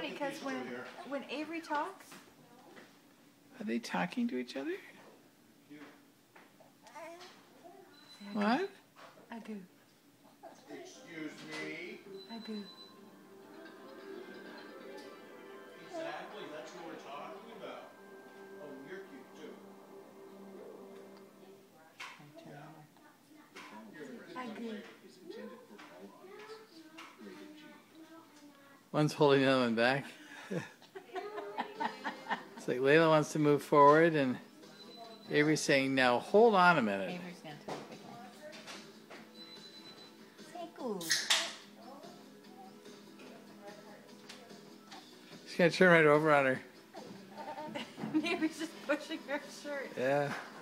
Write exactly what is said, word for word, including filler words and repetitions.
funny because when when Avery talks, are they talking to each other? What? I do. Excuse me. I do. Exactly, that's what we're talking about. Oh, you're cute too. I do. One's holding the other one back. It's like Layla wants to move forward and Avery's saying, now hold on a minute. Avery's going to take a big one. Say good. She's going to turn right over on her. Avery's just pushing her shirt. Yeah.